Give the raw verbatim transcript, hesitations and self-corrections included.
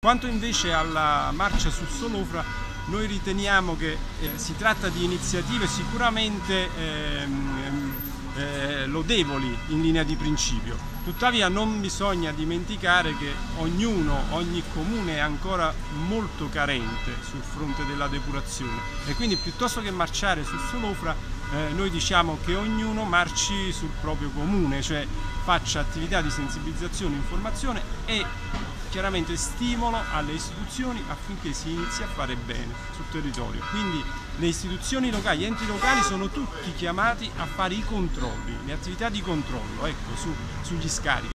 Quanto invece alla marcia sul Solofra, noi riteniamo che eh, si tratta di iniziative sicuramente ehm, eh, lodevoli in linea di principio. Tuttavia non bisogna dimenticare che ognuno, ogni comune è ancora molto carente sul fronte della depurazione, e quindi piuttosto che marciare sul Solofra eh, noi diciamo che ognuno marci sul proprio comune, cioè faccia attività di sensibilizzazione, informazione e chiaramente stimolo alle istituzioni affinché si inizi a fare bene sul territorio. Quindi le istituzioni locali, gli enti locali sono tutti chiamati a fare i controlli, le attività di controllo, ecco, su, sugli scarichi.